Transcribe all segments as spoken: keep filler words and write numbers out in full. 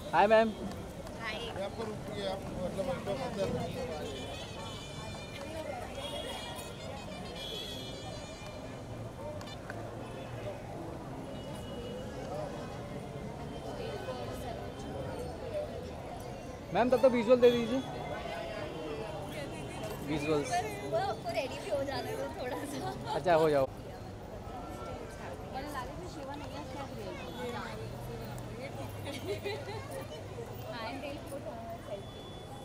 हाय ma'am. हाय। आपको रुकिए, आप मतलब एकदम अंदर मैम तब तो विजुअल दे दीजिए। विजुअल्स। वो आपको रेडी भी हो जाने दो थोड़ा सा। अच्छा हो जाओ। मैंने लागे में शिवा नहीं है शायद। हाय दिल को सेल्फी।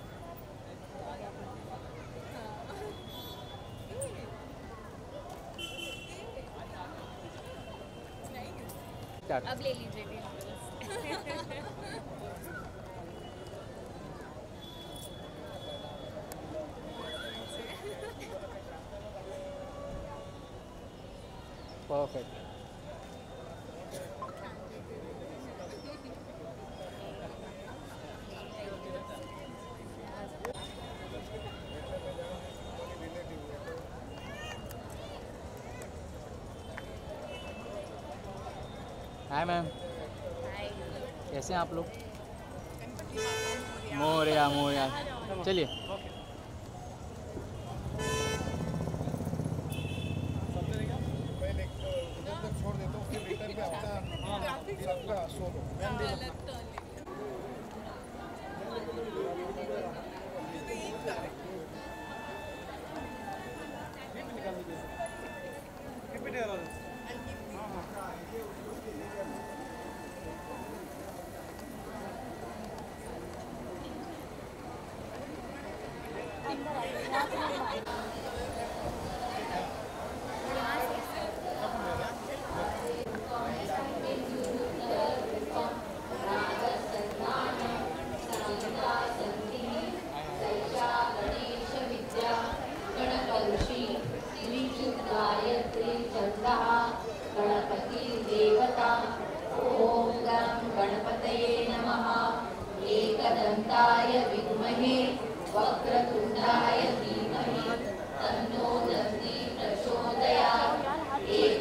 अब ले लीजिए दिल। परफेक्ट। Hi ma'am. हाय। कैसे हैं आप लोग? मोरिया मोरिया। चलिए। पहले उधर तक छोड़ देता हूँ, फिर रिटर्न में अपना फिर आपका सोलो। गणपति देवता। ओम गं गणपतये नमः। एकदन्ताय विद्महे वक्रतुण्डाय धीमहि तन्नो दन्ति प्रचोदयात्। एक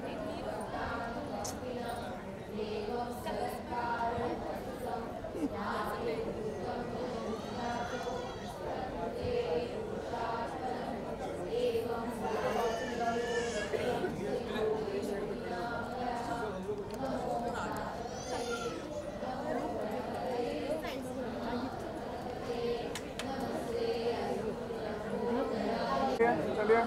चलिए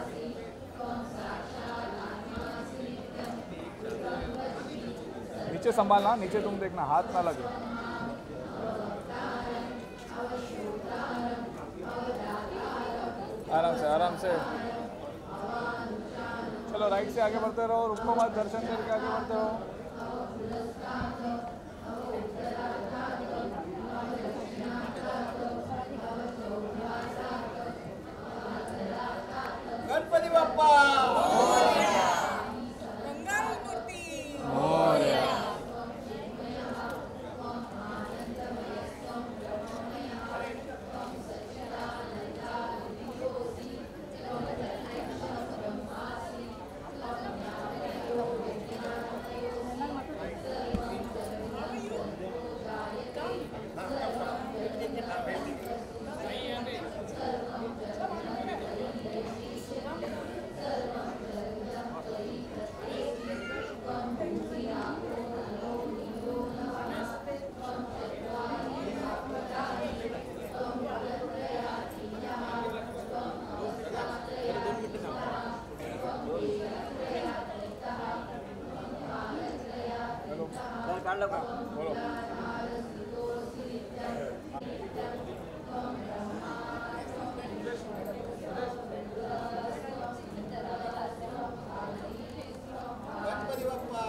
नीचे संभालना, नीचे तुम देखना हाथ ना लगे। आराम से आराम से चलो, राइट से आगे बढ़ते रहो, रुको मत, दर्शन करके आगे बढ़ते रहो। गणपति बाप्पा बोलो। गणपति बाप्पा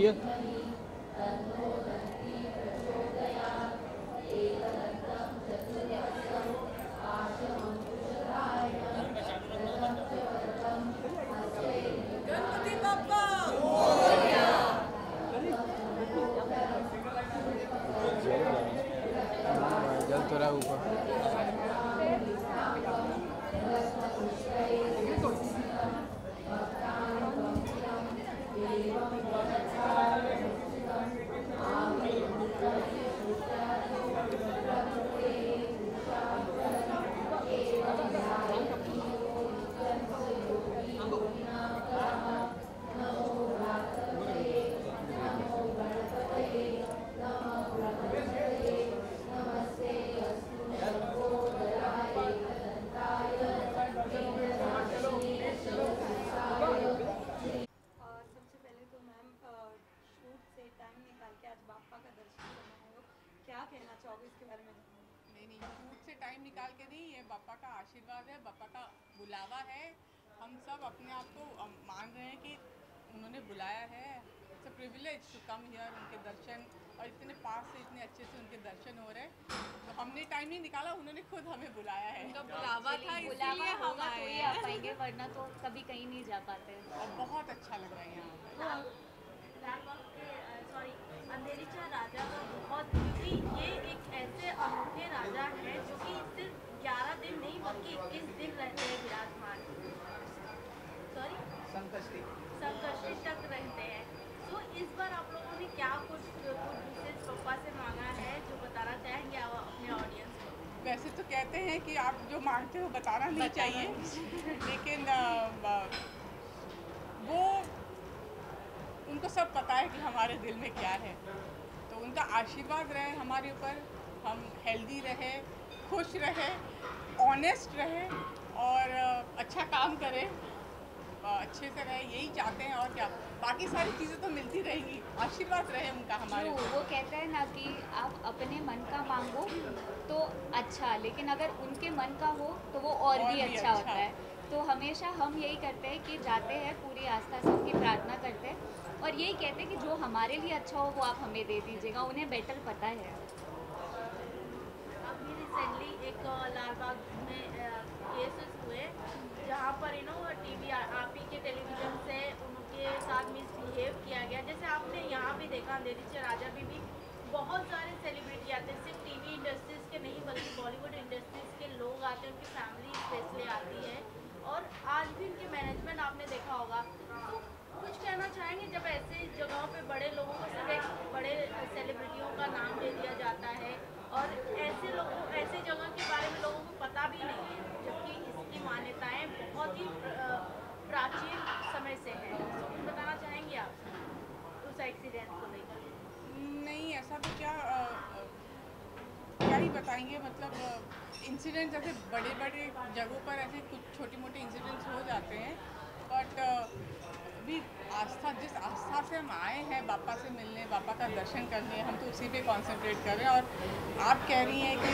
चलिए। गणपति बाप्पा जल तो रहा ऊपर। सबसे पहले तो मैम शूट से टाइम निकाल के आज बापा का दर्शन करना है, क्या कहना चाहोगे इसके बारे में? नहीं नहीं शूट से टाइम निकाल के नहीं, ये बापा का आशीर्वाद है, बापा का बुलावा है। हम सब अपने आप को अम, मान रहे हैं कि उन्होंने बुलाया है। It's a privilege to come here, उनके दर्शन, और इतने पास से इतने अच्छे से उनके दर्शन हो रहे हैं। तो हमने टाइम नहीं निकाला, उन्होंने खुद हमें बुलाया है। उनका बुलावा था, बुलावा इसीलिए हम होगा तो आए ही हैं। आ पाएंगे, वरना तो कभी कहीं नहीं जा पाते। और बहुत अच्छा लग रहा है यहाँ पे। सॉरी, अंधेरी चार राजा का बहुत, क्योंकि ये एक ऐसे अनोखे राजा हैं जो कि सिर्फ ग्यारह दिन नहीं बल्कि इक्कीस दिन रहते हैं विराजमान। सॉरी, संकष्टी संकष्टी तक रहते हैं। तो इस बार आप लोगों ने क्या कुछ कुछ विशेष पप्पा से मांगा है जो बताना चाहेंगे आप अपने ऑडियंस को? वैसे तो कहते हैं कि आप जो मांगते हो बताना नहीं चाहिए, लेकिन अ, वो उनको सब पता है कि हमारे दिल में क्या है। तो उनका आशीर्वाद रहे हमारे ऊपर, हम हेल्दी रहे, खुश रहे, ऑनेस्ट रहे और अच्छा काम करें, अच्छे से रहे, यही चाहते हैं। और क्या, बाकी सारी चीज़ें तो मिलती रहेंगी, आशीर्वाद रहे उनका हमारे जो ऊपर। वो कहते हैं ना कि आप अपने मन का मांगो तो अच्छा, लेकिन अगर उनके मन का हो तो वो और, और भी, भी अच्छा, अच्छा होता है। तो हमेशा हम यही करते हैं कि जाते हैं पूरी आस्था से उनकी प्रार्थना करते हैं और यही कहते हैं कि जो हमारे लिए अच्छा हो वो आप हमें दे दीजिएगा, उन्हें बेटर पता है। अभी रिसेंटली एक लालबाग में केसेस हुए जहाँ पर यू नो टीवी आप ही के टेलीविजन से उनके साथ मिसबिहेव किया गया। जैसे आपने यहाँ भी देखा अंधेरी से राजा भी, भी बहुत सारे सेलिब्रिटी आते हैं, सिर्फ टीवी इंडस्ट्रीज़ के नहीं बल्कि बॉलीवुड इंडस्ट्रीज़ के लोग आते हैं, उनकी फैमिली स्पेशली आती है और आज भी उनकी मैनेजमेंट आपने देखा होगा। तो कुछ कहना चाहेंगे जब ऐसे जगहों पे बड़े लोगों को सिर्फ एक बड़े सेलिब्रिटियों का नाम दे दिया जाता है और ऐसे लोगों ऐसे जगह के बारे में लोगों को पता भी नहीं है, जबकि इसकी मान्यताएं बहुत ही प्राचीन समय से हैं। तो कुछ बताना चाहेंगे आप उस एक्सीडेंट को लेकर? नहीं, ऐसा तो क्या आ, आ, क्या ही बताएंगे, मतलब इंसिडेंट जैसे बड़े बड़े जगहों पर ऐसे कुछ छोटे मोटे इंसिडेंट्स हो जाते हैं, बट अभी आस्था, जिस आस्था से हम आए हैं बापा से मिलने, बापा का दर्शन करने, हम तो उसी पे कंसंट्रेट कर रहे हैं। और आप कह रही हैं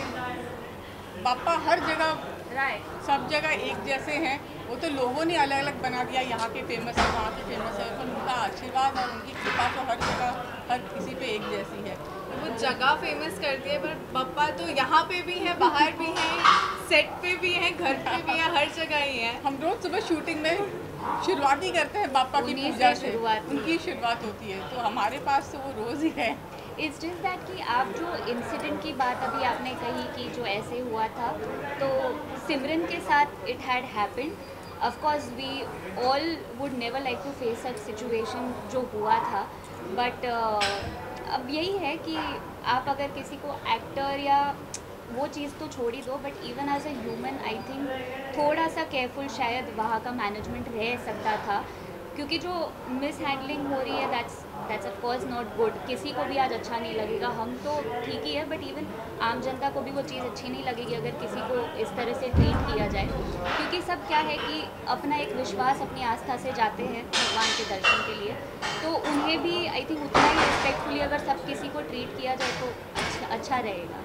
कि बापा हर जगह, राइट, सब जगह एक जैसे हैं, वो तो लोगों ने अलग अलग बना दिया, यहाँ के फेमस है, वहाँ के फेमस है, पर उनका आशीर्वाद और उनकी कृपा तो हर जगह हर किसी पे एक जैसी है। वो जगह फेमस कर दिए, पर पप्पा तो यहाँ पे भी हैं, बाहर भी हैं, सेट पे भी हैं, घर पे भी हैं, हर जगह ही हैं। हम रोज सुबह शूटिंग में शुरुआत ही करते हैं बापा की उन्हीं पूजा से से, शुरुआत उनकी शुरुआत होती है, तो हमारे पास तो वो रोज़ ही है। इट्स जस्ट दैट कि आप जो इंसिडेंट की बात अभी आपने कही कि जो ऐसे हुआ था, तो सिमरन के साथ it had happened. Of course we all would never like to face such situation जो हुआ था, बट uh, अब यही है कि आप अगर किसी को एक्टर या वो चीज़ तो छोड़ ही दो, but even as a human I think थोड़ा सा केयरफुल शायद वहाँ का मैनेजमेंट रह सकता था, क्योंकि जो मिस हैंडलिंग हो रही है that's that's of course not good. किसी को भी आज अच्छा नहीं लगेगा, हम तो ठीक ही है, बट इवन आम जनता को भी वो चीज़ अच्छी नहीं लगेगी अगर किसी को इस तरह से ट्रीट किया जाए, क्योंकि सब क्या है कि अपना एक विश्वास, अपनी आस्था से जाते हैं भगवान के दर्शन के लिए, तो उन्हें भी आई थिंक उतना ही रिस्पेक्टफुली अगर सब किसी को ट्रीट किया जाए तो अच्छा अच्छा रहेगा।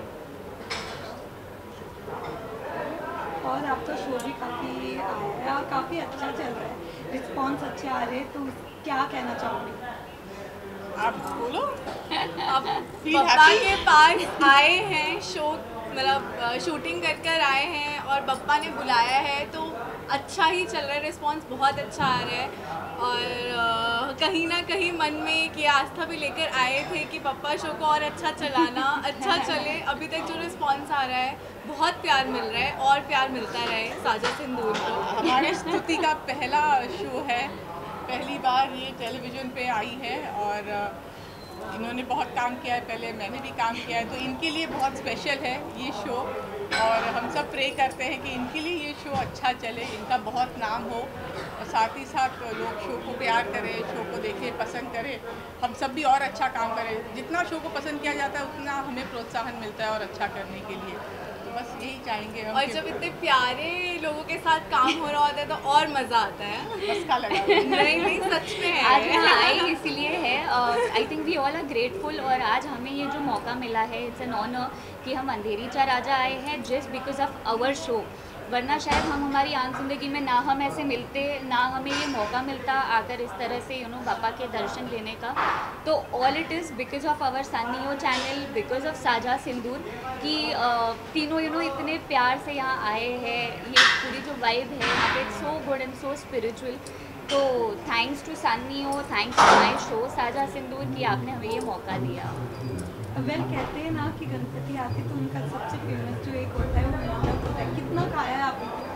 और आप तो शो भी काफ़ी आया है और काफ़ी अच्छा चल रहा है, रिस्पॉन्स अच्छे आ रहे हैं, तो क्या कहना चाहोगे? आप बोलो। अब Feel पापा happy? के पास आए हैं, शो मतलब शूटिंग कर कर आए हैं और पापा ने बुलाया है तो अच्छा ही चल रहा है, रिस्पांस बहुत अच्छा आ रहा है। और अ, कहीं ना कहीं मन में एक ये आस्था भी लेकर आए थे कि पापा शो को और अच्छा चलाना, अच्छा चले। अभी तक जो रिस्पांस आ रहा है बहुत प्यार मिल रहा है और प्यार मिलता रहे साजा सिंदूर को। हमारे स्तुति का पहला शो है, पहली बार ये टेलीविज़न पे आई है और इन्होंने बहुत काम किया है, पहले मैंने भी काम किया है, तो इनके लिए बहुत स्पेशल है ये शो। और हम सब प्रे करते हैं कि इनके लिए ये शो अच्छा चले, इनका बहुत नाम हो और साथ ही साथ लोग शो को प्यार करें, शो को देखें, पसंद करें, हम सब भी और अच्छा काम करें। जितना शो को पसंद किया जाता है उतना हमें प्रोत्साहन मिलता है और अच्छा करने के लिए, तो बस यही चाहेंगे हम। और जब इतने प्यारे लोगों के साथ काम हो रहा होता है तो और मज़ा आता है। मस्का लगा नहीं नहीं सच में आज है। यहाँ आए इसीलिए है, I think we all are grateful. और आज हमें ये जो मौका मिला है, इट्स एन ऑनर कि हम अंधेरी चा राजा आए हैं just because of our show. वरना शायद हम हमारी आम जिंदगी में ना हम ऐसे मिलते, ना हमें ये मौका मिलता आकर इस तरह से यू नो बापा के दर्शन लेने का। तो all it is because of our Sun Neo channel, because of Saja Sindoor कि तीनों यू नो इतने प्यार से यहाँ आए हैं। ये पूरी जो वाइब है यहाँ पे it's so good and so spiritual. तो thanks to Sun Neo, thanks to my show Saja Sindoor कि आपने हमें ये मौका दिया। वेल कहते हैं ना कि गणपति आते तो उनका सबसे फेमस जो एक होता है वो मोदक होता है। कितना खाया है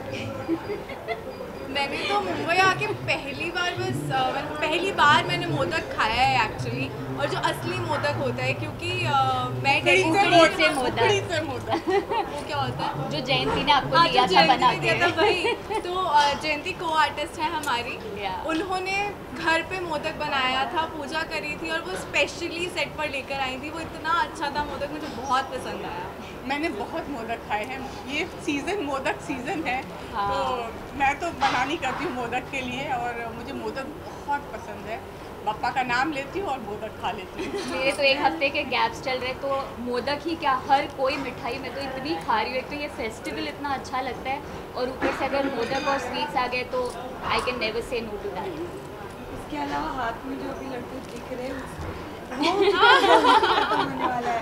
आपने? मैंने तो मुंबई आके पहली बार बस अ, मतलब पहली बार मैंने मोदक खाया है एक्चुअली, और जो असली मोदक होता है क्योंकि अ, मैं उखड़ी से डेली मोदक। मोदक, उखड़ी से मोदक। वो क्या होता है? जो जयंती ने आपको हाँ, दिया जो था जयंती बना ने दिया के। था वही। तो अ, जयंती को आर्टिस्ट है हमारी, Yeah. उन्होंने घर पे मोदक बनाया था, पूजा करी थी और वो स्पेशली सेट पर लेकर आई थी। वो इतना अच्छा था मोदक, मुझे बहुत पसंद आया। मैंने बहुत मोदक खाए हैं, ये सीज़न मोदक सीज़न है। हाँ। तो मैं तो बनानी करती हूँ मोदक के लिए और मुझे मोदक बहुत पसंद है। पापा का नाम लेती हूँ और मोदक खा लेती हूँ। मेरे तो एक हफ्ते के गैप्स चल रहे, तो मोदक ही क्या हर कोई मिठाई मैं तो इतनी खा रही हूँ। एक तो ये फेस्टिवल इतना अच्छा लगता है और ऊपर से अगर मोदक और स्वीट्स आ गए तो I can never say no to that. इसके अलावा हाथ में जो अभी लड्डू दिख रहे हैं वो खत्म होने वाला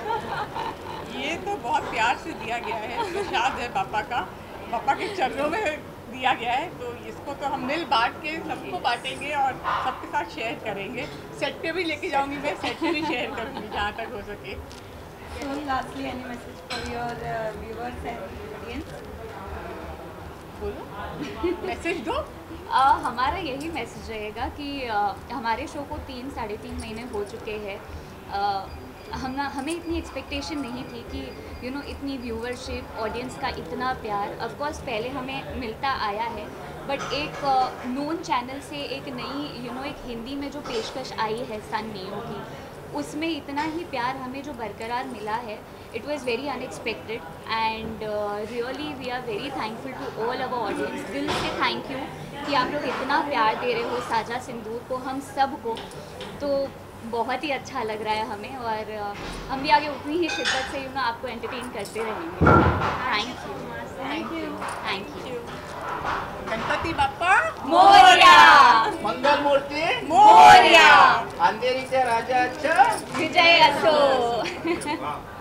है। ये तो बहुत प्यार से दिया गया है, प्रसाद है पापा का, पापा के चरणों में दिया गया है। तो इसको तो हम मिल बांट के सबको बांटेंगे और सबके साथ शेयर करेंगे। सेट पे भी लेके जाऊंगी मैं, सेट पे भी शेयर करूंगी जहाँ तक हो सके। So lastly, any message for your uh, viewers and audience? बोलो, मैसेज दो। आ, हमारा यही मैसेज रहेगा कि आ, हमारे शो को तीन साढ़े तीन महीने हो चुके हैं। आ, हम हमें इतनी एक्सपेक्टेशन नहीं थी कि यू you नो know, इतनी व्यूवरशिप, ऑडियंस का इतना प्यार। ऑफ कोर्स पहले हमें मिलता आया है, बट एक नोन चैनल से एक नई यू नो एक हिंदी में जो पेशकश आई है सन नियो की, उसमें इतना ही प्यार हमें जो बरकरार मिला है, it was very unexpected and really we are very thankful to all our audience. दिल से थैंक यू कि आप लोग इतना प्यार दे रहे हो साजा सिंदूर को, हम सब को। तो बहुत ही अच्छा लग रहा है हमें और uh, हम भी आगे उतनी ही शिद्दत से यू नो आपको एंटरटेन करते रहेंगे। Thank you Thank you. Thank you. Ganpati Bappa Morya Mangal Murti Morya. अंधेरीच्या राजाचं विजय असो।